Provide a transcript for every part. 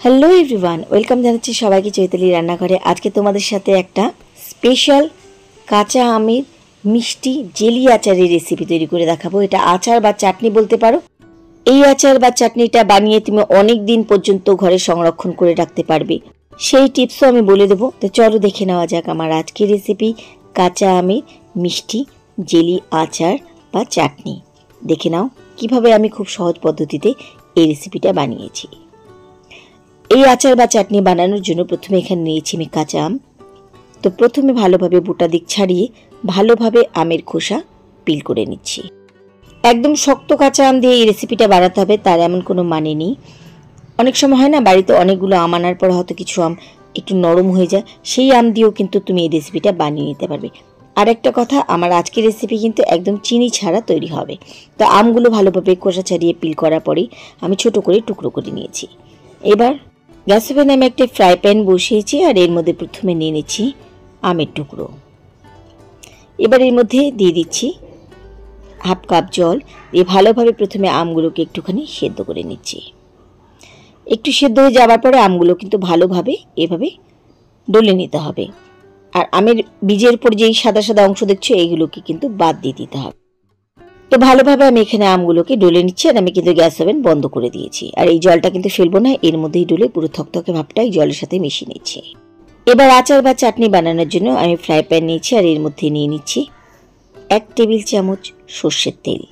Hello everyone, welcome জানাচ্ছি সবাইকে চৈতালি রান্নাঘরে। আজকে তোমাদের সাথে একটা স্পেশাল কাঁচা আমের মিষ্টি জেলি আচারের রেসিপি তৈরি করে দেখাবো। এটা আচার বা চাটনি বলতে পারো। এই আচার বা চাটনিটা বানিয়ে তুমি অনেক দিন পর্যন্ত ঘরে সংরক্ষণ করে রাখতে পারবে, সেই টিপসও আমি বলে দেবো। তো চলো দেখে নেওয়া যাক আমার আজকের রেসিপি, কাঁচা আমের মিষ্টি জেলি আচার বা চাটনি। দেখে নাও কিভাবে আমি খুব সহজ পদ্ধতিতে এই রেসিপিটা বানিয়েছি। এই আচার বা চাটনি বানানোর জন্য প্রথমে এখানে নিয়েছি আমি কাঁচা আম। তো প্রথমে ভালোভাবে বোটা দিক ছাড়িয়ে ভালোভাবে আমের খোসা পিল করে নিচ্ছি। একদম শক্ত কাঁচা আম দিয়ে এই রেসিপিটা বানাতে হবে তার এমন কোনো মানে নেই। অনেক সময় হয় না, বাড়িতে অনেকগুলো আম আনার পর হয়তো কিছু আম একটু নরম হয়ে যায়, সেই আম দিয়েও কিন্তু তুমি এই রেসিপিটা বানিয়ে নিতে পারবে। আর একটা কথা, আমার আজকের রেসিপি কিন্তু একদম চিনি ছাড়া তৈরি হবে। তো আমগুলো ভালোভাবে খোসা ছাড়িয়ে পিল করার পরেই আমি ছোট করে টুকরো করে নিয়েছি। এবার গ্যাস ওভেনে আমি একটা ফ্রাই প্যান বসিয়েছি আর এর মধ্যে প্রথমে নিয়ে নিচ্ছি আমের টুকরো। এবার এর মধ্যে দিয়ে দিচ্ছি হাফ কাপ জল। দিয়ে ভালোভাবে প্রথমে আমগুলোকে একটুখানি সেদ্ধ করে নিচ্ছি। একটু সেদ্ধ হয়ে যাওয়ার পরে আমগুলো কিন্তু ভালোভাবে এভাবে ডলে নিতে হবে। আর আমের বীজের পর যেই সাদা সাদা অংশ দেখছো এইগুলোকে কিন্তু বাদ দিয়ে দিতে হবে। তো ভালোভাবে আমি এখানে আমগুলোকে ডলে নিচ্ছি আর আমি কিন্তু গ্যাস ওভেন বন্ধ করে দিয়েছি। আর এই জলটা কিন্তু ফেলবো না, এর মধ্যেই ডলে পুরো থকথকে ভাবটা এই জলের সাথে মিশিয়ে নিচ্ছি। এবার আচার বা চাটনি বানানোর জন্য আমি ফ্রাই প্যান নিয়েছি আর এর মধ্যে নিয়ে নিচ্ছি 1 টেবিল চামচ সর্ষের তেল।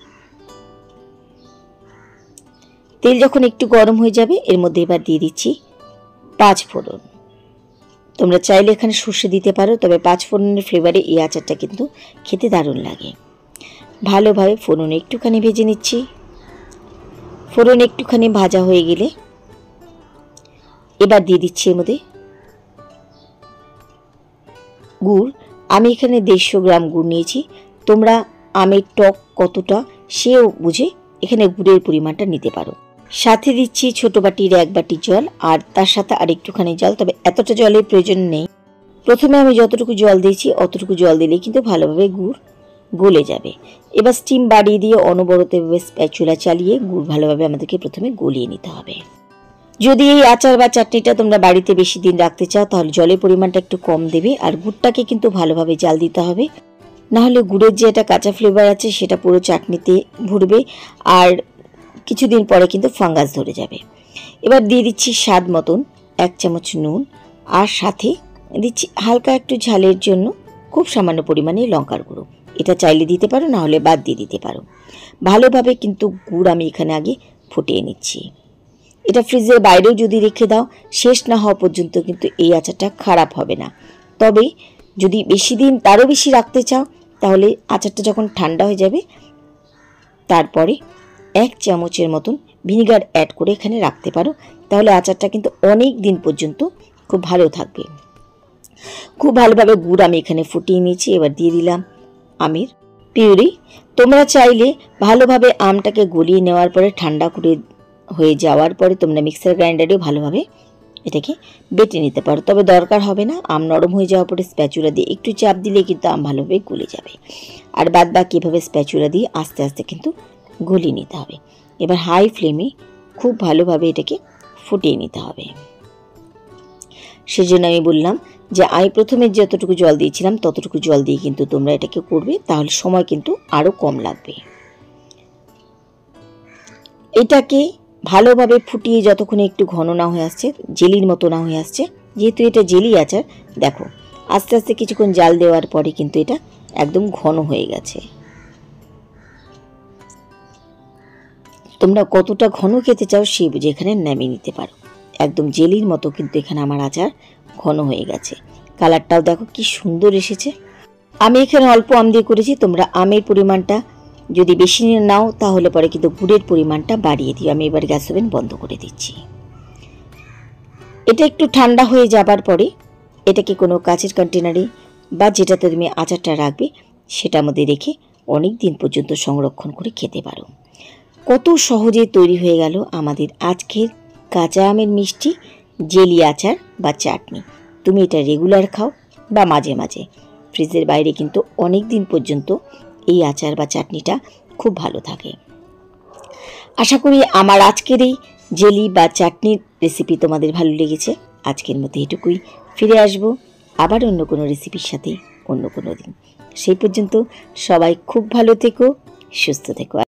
তেল যখন একটু গরম হয়ে যাবে এর মধ্যে এবার দিয়ে দিচ্ছি 5 ফোড়ন। তোমরা চাইলে এখানে সর্ষে দিতে পারো, তবে 5 ফোড়নের ফ্লেভারে এই আচারটা কিন্তু খেতে দারুণ লাগে। ভালোভাবে ফোড়ন একটুখানি ভেজে নিচ্ছি। ফোড়ন একটুখানি ভাজা হয়ে গেলে এবার দিয়ে দিচ্ছি এর মধ্যে গুড়। আমি এখানে 150 গ্রাম গুড় নিয়েছি। তোমরা আমের টক কতটা সেও বুঝে এখানে গুড়ের পরিমাণটা নিতে পারো। সাথে দিচ্ছি ছোট বাটির 1 বাটি জল আর তার সাথে আর একটুখানি জল, তবে এতটা জলের প্রয়োজন নেই। প্রথমে আমি যতটুকু জল দিয়েছি অতটুকু জল দিলেই কিন্তু ভালোভাবে গুড় গলে যাবে। এবার স্টিম বাড়িয়ে দিয়ে অনবরত স্প্যাচুলা চালিয়ে গুড় ভালোভাবে আমাদেরকে প্রথমে গলিয়ে নিতে হবে। যদি এই আচার বা চাটনিটা তোমরা বাড়িতে বেশি দিন রাখতে চাও তাহলে জলের পরিমাণটা একটু কম দেবে আর গুড়টাকে কিন্তু ভালোভাবে জাল দিতে হবে, নাহলে গুড়ের যে একটা কাঁচা ফ্লেভার আছে সেটা পুরো চাটনিতে ভরবে আর কিছুদিন পরে কিন্তু ফাঙ্গাস ধরে যাবে। এবার দিয়ে দিচ্ছি স্বাদ মতন 1 চামচ নুন আর সাথে দিচ্ছি হালকা একটু ঝালের জন্য খুব সামান্য পরিমাণে লঙ্কার গুঁড়ো। এটা চাইলে দিতে পারো, না হলে বাদ দিয়ে দিতে পারো। ভালোভাবে কিন্তু গুড় আমি এখানে আগে ফুটিয়ে নিচ্ছি। এটা ফ্রিজের বাইরেও যদি রেখে দাও শেষ না হওয়া পর্যন্ত কিন্তু এই আচারটা খারাপ হবে না। তবে যদি বেশি দিন তারও বেশি রাখতে চাও তাহলে আচারটা যখন ঠান্ডা হয়ে যাবে তারপরে 1 চামচের মতন ভিনিগার অ্যাড করে এখানে রাখতে পারো, তাহলে আচারটা কিন্তু অনেক দিন পর্যন্ত খুব ভালো থাকবে। খুব ভালোভাবে গুড় আমি এখানে ফুটিয়ে নিয়েছি। এবার দিয়ে দিলাম আমের পিউরি। তোমরা চাইলে ভালোভাবে আমটাকে গলিয়ে নেওয়ার পরে ঠান্ডা করে হয়ে যাওয়ার পরে তোমরা মিক্সার গ্রাইন্ডারেও ভালোভাবে এটাকে বেটে নিতে পারো, তবে দরকার হবে না। আম নরম হয়ে যাওয়ার পরে স্প্যাচুলা দিয়ে একটু চাপ দিলে কিন্তু আম ভালোভাবে গলে যাবে। আর বাদ বাকি এভাবে স্প্যাচুলা দিয়ে আস্তে আস্তে কিন্তু গলিয়ে নিতে হবে। এবার হাই ফ্লেমে খুব ভালোভাবে এটাকে ফুটিয়ে নিতে হবে। সেজন্য আমি বললাম যে আমি প্রথমে যতটুকু জল দিয়েছিলাম ততটুকু জল দিয়ে কিন্তু তোমরা এটাকে করবে, তাহলে সময় কিন্তু আরও কম লাগবে। এটাকে ভালোভাবে ফুটিয়ে যতক্ষণে একটু ঘন না হয়ে আসছে, জেলির মতো না হয়ে আসছে, যেহেতু এটা জেলি আচার, দেখো আস্তে আস্তে কিছুক্ষণ জাল দেওয়ার পরে কিন্তু এটা একদম ঘন হয়ে গেছে। তোমরা কতটা ঘন খেতে চাও সে বুঝে এখানে নামিয়ে নিতে পারো। একদম জেলির মতো কিন্তু এখানে আমার আচার ঘন হয়ে গেছে। কালারটাও দেখো কি সুন্দর এসেছে। আমি এখানে অল্প আম দিয়ে করেছি, তোমরা আমের পরিমাণটা যদি বেশি নাও তাহলে পরে কিন্তু গুড়ের পরিমাণটা বাড়িয়ে দিও। আমি এবার গ্যাস ওভেন বন্ধ করে দিচ্ছি। এটা একটু ঠান্ডা হয়ে যাবার পরে এটাকে কোনো কাচের কন্টেনারে বা যেটাতে তুমি আচারটা রাখবে সেটার মধ্যে রেখে অনেক দিন পর্যন্ত সংরক্ষণ করে খেতে পারো। কত সহজে তৈরি হয়ে গেল আমাদের আজকের কাঁচা আমের মিষ্টি জেলি আচার বা চাটনি। তুমি এটা রেগুলার খাও বা মাঝে মাঝে, ফ্রিজের বাইরে কিন্তু অনেক দিন পর্যন্ত এই আচার বা চাটনিটা খুব ভালো থাকে। আশা করি আমার আজকের এই জেলি বা চাটনির রেসিপি তোমাদের ভালো লেগেছে। আজকের মতো এটুকুই, ফিরে আসব আবার অন্য কোনো রেসিপির সাথে অন্য কোনো দিন। সেই পর্যন্ত সবাই খুব ভালো থেকো, সুস্থ থেকো।